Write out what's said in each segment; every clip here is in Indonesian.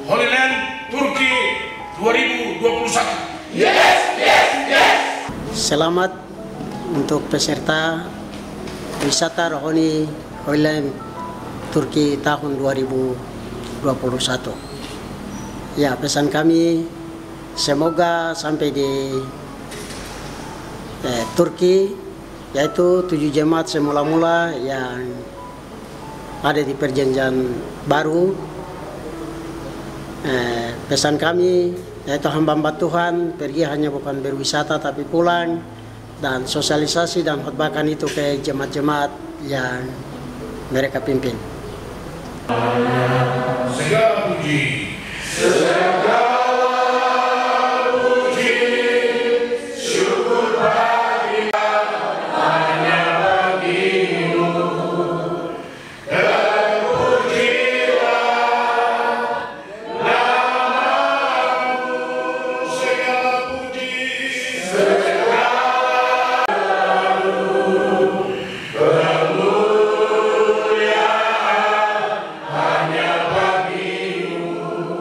Holy Land Turki 2021. Selamat untuk peserta wisata rohani Holy Land Turki tahun 2021. Ya, pesan kami semoga sampai di Turki, yaitu 7 jemaat semula-mula yang ada di perjanjian baru. Pesan kami yaitu hamba-hamba Tuhan pergi hanya bukan berwisata tapi pulang dan sosialisasi dan khotbahkan itu ke jemaat-jemaat yang mereka pimpin. Segala puji, syukur bagi hanya bagimu. Terpujilah namamu, segala puji, segala kemuliaan hanya bagimu.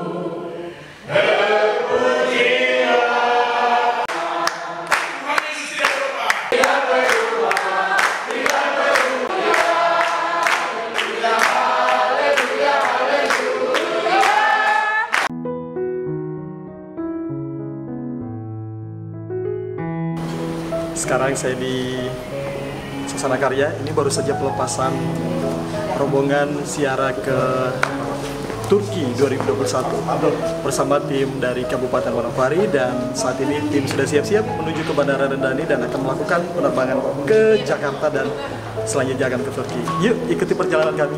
Terpujilah. Tuhan Yesus tidak berubah. Sekarang saya di Sasana Karya. Ini baru saja pelepasan rombongan ziarah ke Turki 2021 bersama tim dari Kabupaten Manokwari, dan saat ini tim sudah siap-siap menuju ke Bandara Rendani dan akan melakukan penerbangan ke Jakarta dan selanjutnya akan ke Turki. Yuk ikuti perjalanan kami.